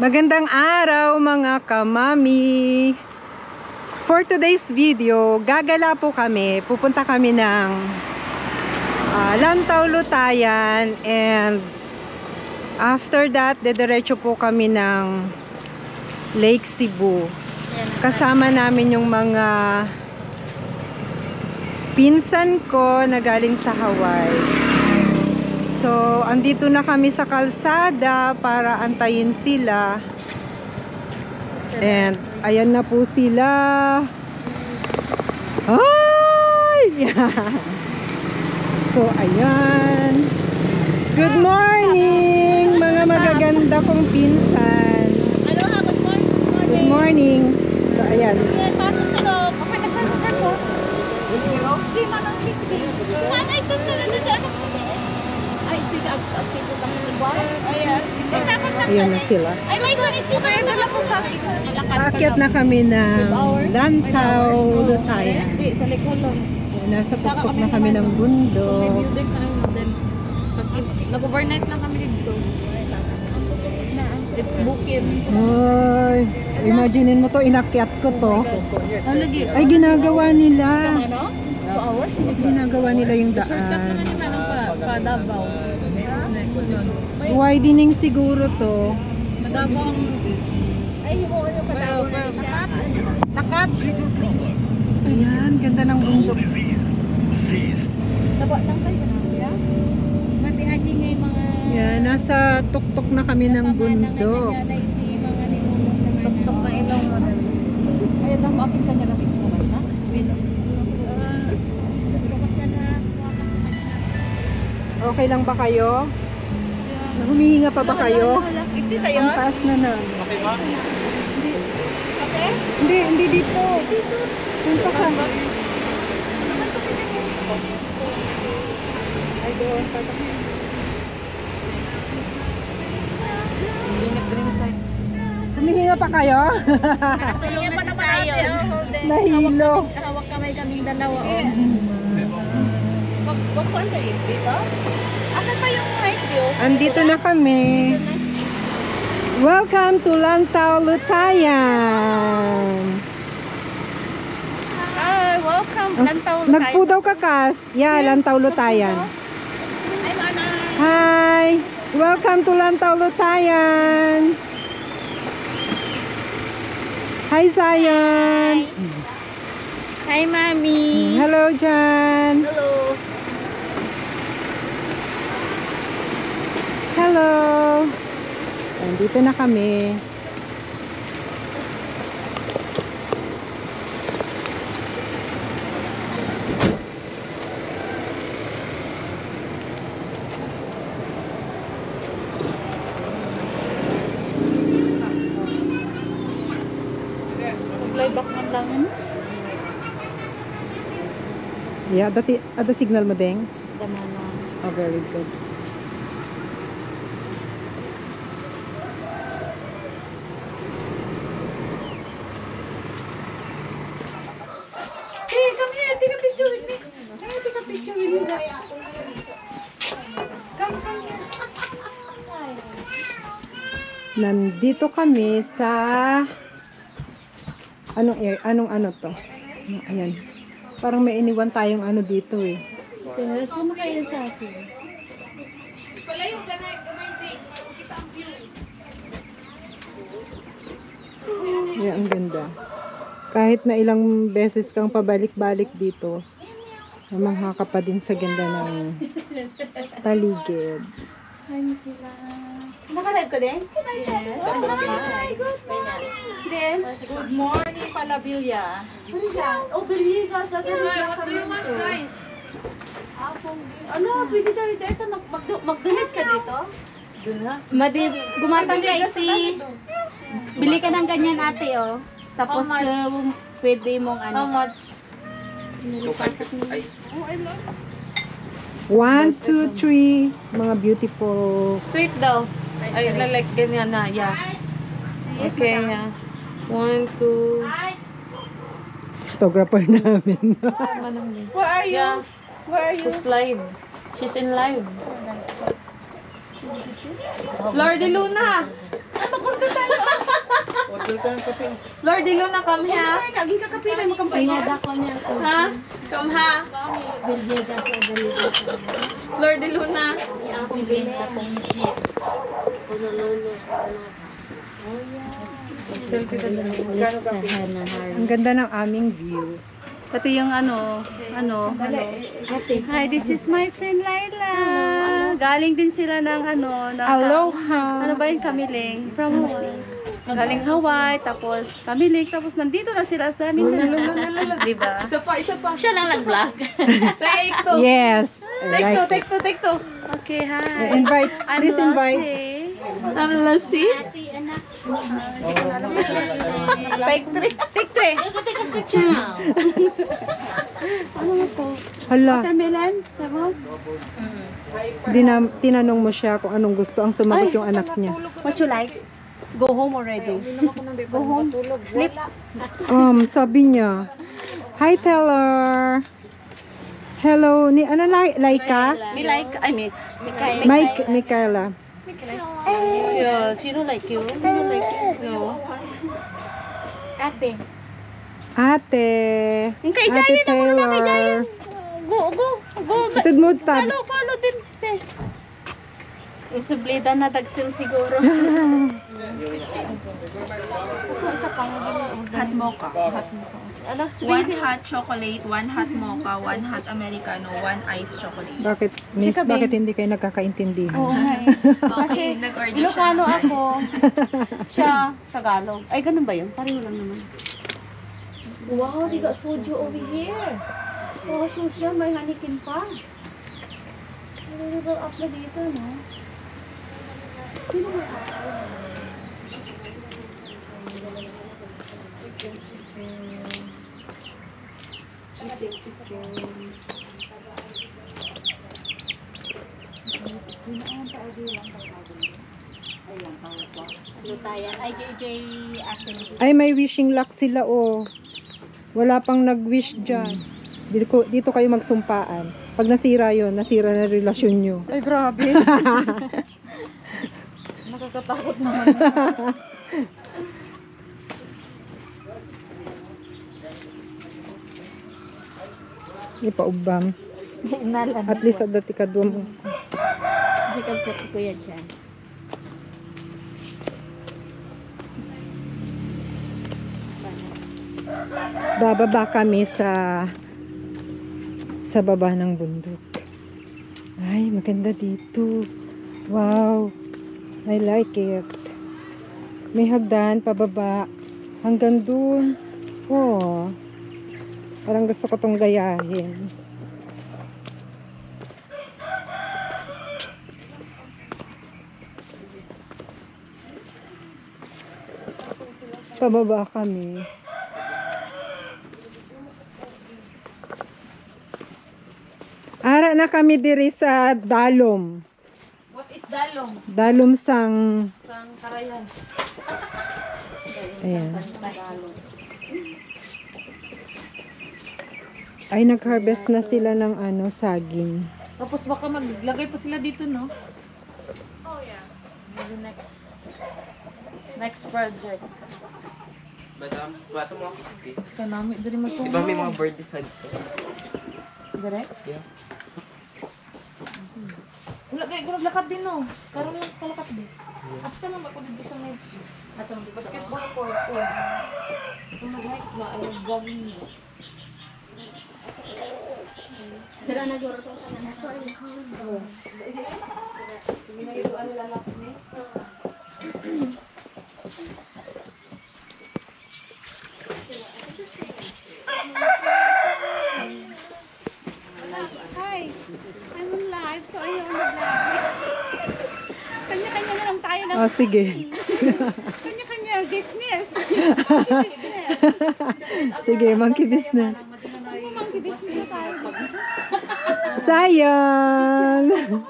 Magandang araw mga kamami. For today's video, gagala po kami. Pupunta kami ng Lantaw, Lutayan, and after that, dediretso po kami ng Lake Cebu. Kasama namin yung mga pinsan ko na galing sa Hawaii. So, andito na kami sa kalsada para antayin sila. And, ayan na po sila. Ay! So, ayan. Good morning, mga magaganda kong pinsan. Aloha, good morning. Good morning. So, ayan. Pasok sa loob. Okay, nag-transfer ko. Si Manang Kikbi. Manay, ito na nadadaan ako. Ay, ito kami ng bar. Ayan. Ayan na sila. Ay, my God, ito ba yung nila po sa akin? Aakyat na kami ng Lantaw, Lutayan. Hindi, sa Likolong. Nasa tuktok na kami ng bundok. May building na ano din. Nag-overnight lang kami dito. It's bukid. Ay, imaginin mo to, inakyat ko to. Lagi. Ay, ginagawa nila. Ano? 2 hours? Ginagawa nila yung Shortcut naman daan. yung manang pa Davao. Next nun. Widening siguro to. Madabao ang... Ay, yung pa Davao na siya. Nakat! Ayan, ganda ng bundok. Taba lang tayo na. Mati aji nga yung mga... Yan, nasa tuktok na kami ng bundok. Tuktok na ilong mo. Ayun lang, bakit ka niya nakita mo na? Okay lang ba kayo? Humihinga pa ba kayo? Hindi tayo? Ang taas na na. Okay ba? Okay? Hindi dito. Dito. Punta ka. Ay, doon. Ingat rin side. Humihinga pa kayo? Tulungan pa naman tayo. Nahilo. Hawak kamay kaming dalawa. Wag ko anta dito? Asan pa yung nice view? Andito na kami. Welcome to Lantaw, Lutayan. Hi, welcome. Lantaw, Lutayan. Nagpudaw ka, Kas. Yeah, Lantaw, Lutayan. Hi, Mana. Hi! Welcome to Lantaw, Lutayan. Hi, Zion. Hi, Mami. Hello, Jan. Hello. Hello. Andito na kami. Playback man lang. Yeah, ada signal mo ding? Damana. Oh, very good. Hey, come here. Take a picture with me. Hey, take a picture with me. Come here. Nandito kami sa anong ano to? Ayan. Parang may iniwan tayong ano dito eh. Sama kayo sa akin. Yeah, ang ganda. Kahit na ilang beses kang pabalik-balik dito, mamangha ka pa din sa ganda ng paligid. Nakalive ka din? Yes. Hi, good morning. Then, good morning, Palabilia. What is that? Oh, Biliga. Sa what do you want, guys? Ano, pwede tayo dito. Mag-donate ka dito? Gumatang ka isi. Bili ka ng ganyan ate oh. Tapos pwede mong ano. How much? 1, 2, 3, mga beautiful. Straight daw. Ay, like ganyan na. Yeah. Okay, yeah. 1, 2. Photographer namin. Where are you? Yeah. Where are you? She's live. She's in live. Flor de Luna! Magpunta tayo. Lord, dilo na come here. Lagi ka kapitan mo kampay. Pinada ko niya ko. Ha? Come ha. Bilbiga sa daligo. Lord, dilo na. Iapong benta kong jeep. Selfie ka dito. Lisahan na harap. Ang ganda ng aming view. Pati yung ano. Hi, this is my friend Laila. Galing din sila ng ng Aloha! ano ba yung Kamiling? From Hawaii. Galing Hawaii, tapos Kamiling, tapos nandito na sila sa amin. Diba? Isa pa. Siya lang nag-vlog. Take two. Yes! Take two. Okay, hi. Invite. Please invite. Ang lassi. Ate, anak. Take three. You can take a picture now. Hala, Watermelon? Tama? tinanong mo siya kung anong gusto. Ang sumagot yung anak niya. What you like? Go home already. Go home. Sleep. Sabi niya, hi Taylor. Hello, ni ano Laika? Me like, I mean, Michaela. yeah, sino like you? Sino like you? No. Ate. Ate. Yung kay Ate Jayan ako na, kay Jayan. Taylor. Go. Hatid mo tabs. Follow din. Isublida na dagsin siguro. Hot mocha. Ano, One hot chocolate, one hot mocha, one hot americano, one iced chocolate. Bakit, miss, bakit hindi kayo nagkakaintindihan? Oo nga eh. Okay, nag-order siya. Ilocano ako. Siya, Tagalog. Ay, ganun ba yun? Pareho lang naman. Wow, they got soju over here. Oh, so siya, may hanikin pa. May little up na dito, no? Sino may up? Lutayan. Ay, JJ activity. Ay, may wishing luck sila, oh. Wala pang nag-wish dyan. Dito kayo magsumpaan. Pag nasira yon, nasira na relasyon nyo. Ay, grabe. Nakakatakot naman. Ipaubang. Nalan. At least at dati ka doon. Sikap sa kuya dyan. Bababa kami sa baba ng bundok. Ay, maganda dito. Wow. I like it. May hagdan pababa hanggang dun. Oh. Parang gusto ko tong gayahin. Pababa kami. Ara na kami diri sa Dalom. What is dalong? Dalom sang Sang Karayan. ayan. Ay nag-harvest na sila ng saging. Tapos baka maglagay pa sila dito, no? Oh, yeah. Maybe next project. Madam, bato mo ang kisti. Kanami, dari mo Di ba may mga birdies na dito? Direct? Yeah. Wala kaya ko naglakad din, no? Karoon lang kalakad din. Hasta lang ako dito sa may atong basketball court ko. Kung mag-hike na, ay jogging mo. Pero naguro ko sa mga sorry. Hi, I'm on live, so you're on the vlog. Kanya-kanya na lang tayo ng Oh, sige. kanya-kanya business. Sige, monkey business. Monkey business na tayo. Sayang!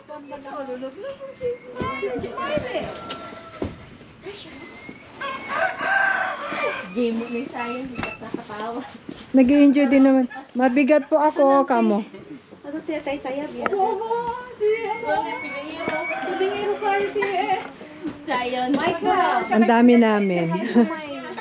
Game mo may sayang. Nakakatawa. Nag-i-enjoy din naman. Mabigat po ako, kamo. Ano tayo-tayo biya? Pilingero kayo si Sayang. Michael. Ang dami namin.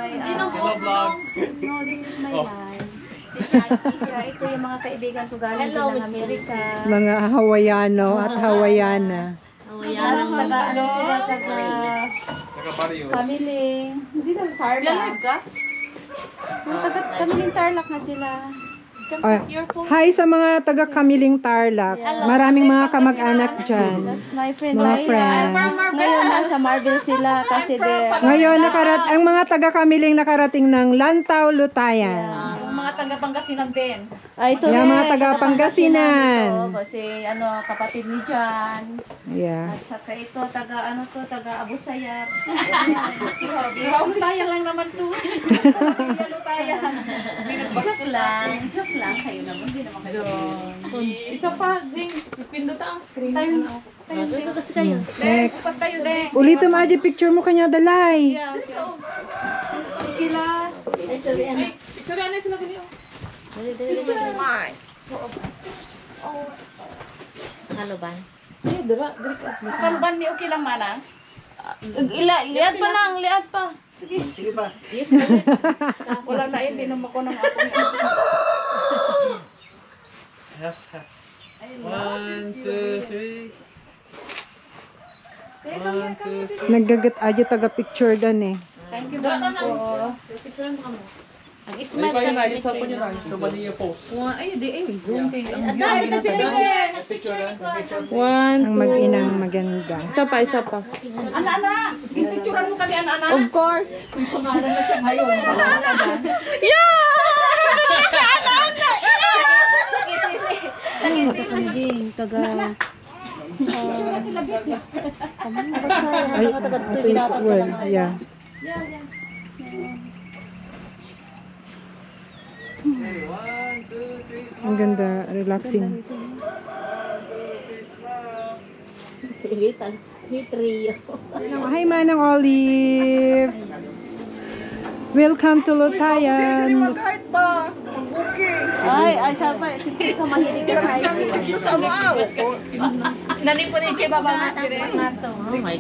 No, this is my life. Kaya ito yung mga kaibigan ko galing din ng Amerika. Mga Hawaiano at Hawaiana. Tapos taga sila, taga Kamiling. Hindi na Tarlac. Kamiling Tarlac na sila. Ah, hi sa mga taga Kamiling Tarlac. Maraming mga kamag-anak dyan. That's my friend. Mga Laila. friends. Ngayon nasa Marvel sila kasi Ngayon, ang mga taga Kamiling nakarating ng Lantaw, Lutayan. Yung mga taga-Pangasinan din. Ay, ito Yung mga rin, taga Pangasinan. ito, kasi kapatid ni John. Yeah. At saka ito, taga Abu Sayyaf. Lutayan lang naman to. Lutayan. Joke lang. Kayo naman, hindi naman kayo. Isa pa, Zing, pindot ang screen. Ito kasi kayo. Next. Upat tayo din. Ulitin mo aja picture mo kanya dalay. Kila. Ay, sorry, ano. Picture na sila ganyan. Dali. Haloban. Kalban ni okay lang mana. Liad pa lang, liad pa. Wala na hindi naman ko nang ako. One, two, three. Naggagat aja taga picture dan eh. Thank you ma'am po. Ang smile ka na. One, Ang mag-inang maganda. Isa pa. Ana, i-picturean mo kami ana. Of course. May pangalan na siya ngayon. Wala na. Ay, ito yung word. Yeah. Ang ganda, relaxing. Hi, Manang Olive. Welcome to Lutayan. Ay, sapa. Sige, sa mahilig ka hiking. Nani po ni Che baba. Oh my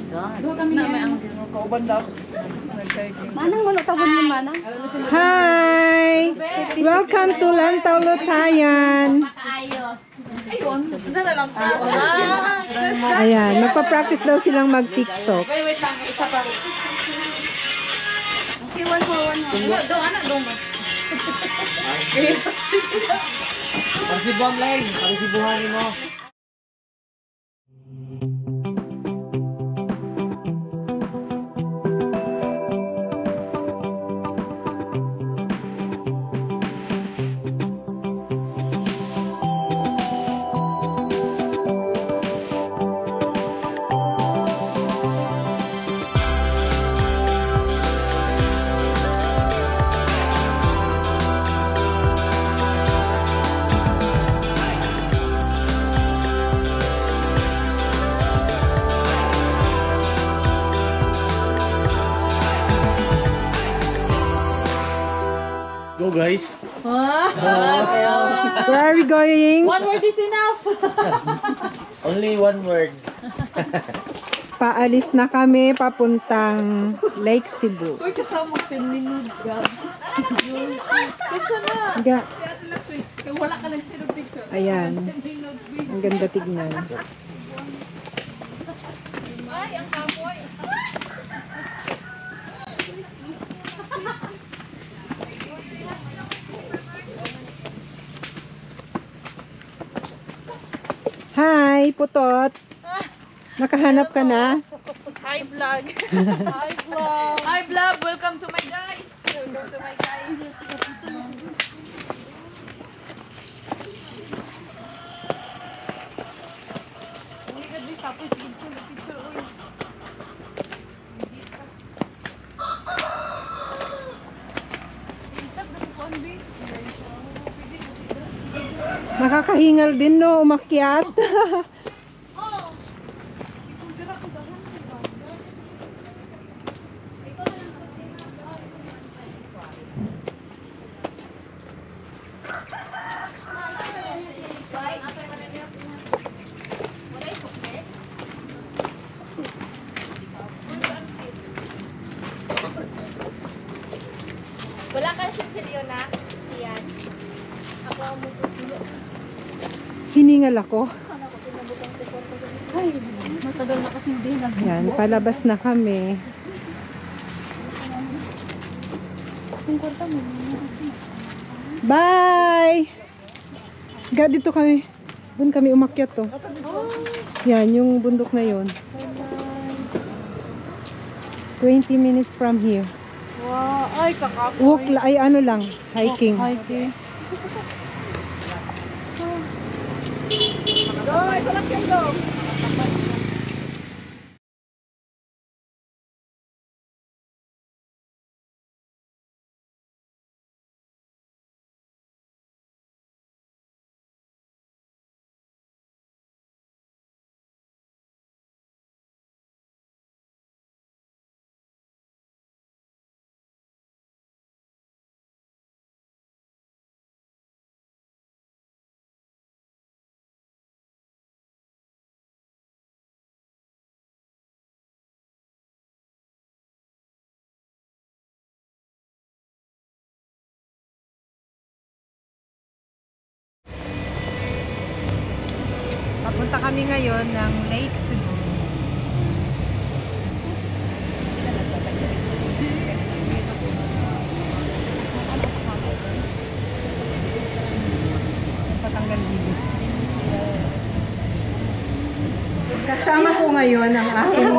God. Manang, wala tabon mo, Manang. Hi! Welcome to Lantaw, Lutayan. Ayan, magpa-practice daw silang mag-TikTok. Wait lang, isa pa. Si one for one. Do anak do mo. Parsibuhan lang. Parsibuhan mo. Go guys. Where are we going? One word is enough. Only one word. Paalis na kami papuntang Lake Cebu. Uy, kasama ko sinunod ka. Pizza na. Ga. Wala ka lang sinunod picture. Ayan. Ang ganda tignan. Hi, Putot. Nakahanap ka na? Hi vlog. Hi vlog. Welcome to my guys. Nakakahingal din no, umakyat. Wala ka sisilyo na? Siyan. Ako ang mututulo. Hiningal ako. Ay, matagal na kasi hindi na. Yan, palabas na kami. Yung kwarta mo. Bye! Dito kami. Doon kami umakyat to. Yan, yung bundok na yun. 20 minutes from here. Wow, ay kakapoy. Walk, ay ano lang, hiking. Hiking. Papunta kami ngayon ng Lake Cebu. Patanggal dito. Kasama ko ngayon ang aking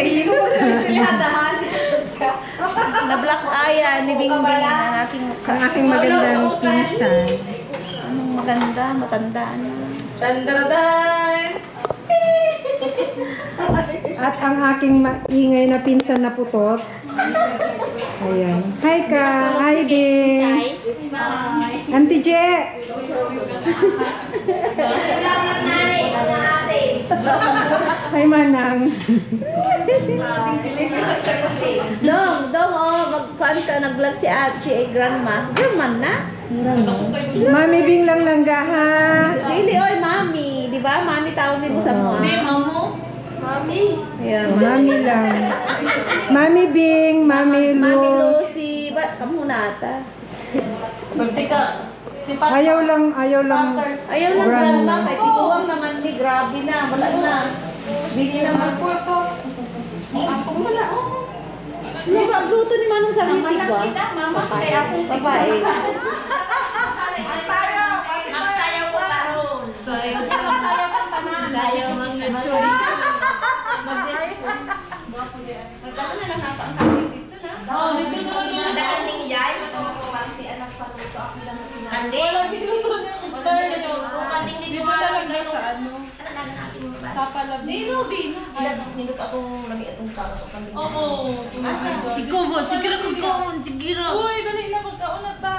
Na-black eye ni Bingbing ang aking mukha. ang aking magandang pinsan. Anong maganda, matanda na. At ang aking maingay na pinsan na putot. Ayan. Hi ka! Hi din! Auntie Je! Hi Manang! Dong, oh, magkuhan ka, nag-vlog si grandma. Grandma na? Mami Bing lang langga ha! Lili, oy, mami. Di ba? Mami tawag din mo sa mga. Hindi, mamo. Mami. Yeah, Oh, mami lang. Mami Bing, Mami Mami Luz. Lucy. Ba't kamu nata? Ayaw lang. Ayaw na Grandma. grandma. Kahit ikuwang naman ni, grabe na. Wala na. Bili naman po. Ako wala. Di ba, agluto ni Manong Sariti ba? Babae. Magsayaw ko karon. Sayo mga choy. Magkano na lang nato ang kapit dito na? Ada kanding jay. Pati anak pa luto ako lang. Kanding. Kung kanding dito guys sa ano? Sa palab. Dino. Nindot akong lami atong karo sa kanding. Ikaw mo, siguro ko ko, siguro. Uy, dali na magkauna ta.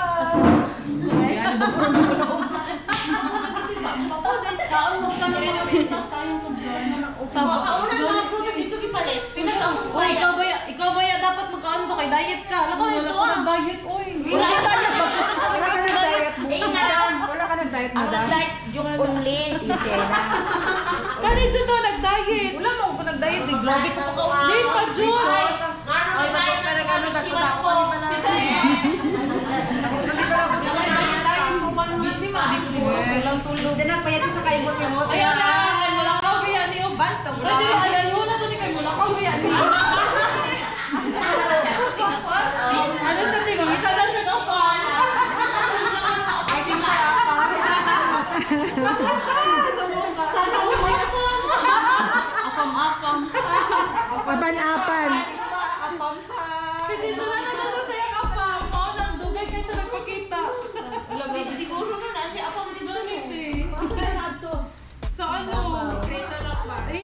Kauna mga prutas dito kipalit. Uy, ikaw ba ya dapat magkaano to kay diet ka? Lako ito ah. Diet, uy. Wala ka diet ba? Wala ka nag-diet mo. Wala ka nag-diet mo Ang diet joke only, si Sena. Kanito to, nag-diet. Wala mo ko nag-diet, di grabe ko pa ka. Di pa, Joy. Ay, ba't ka nag-ano takot ako ni pa na. Kasi para ko na Busy ma, di ko lang tulog. Din nagpayat sa kaibot niya mo. Ayaw na, wala ka, uya niyo. Banto mo. Ay, ayaw na to ni kayo, wala ka, uya niyo. Ano siya, Timang? Isa na siya ng farm. Apam-apam. Apan-apan. Apam sa... Pwede siya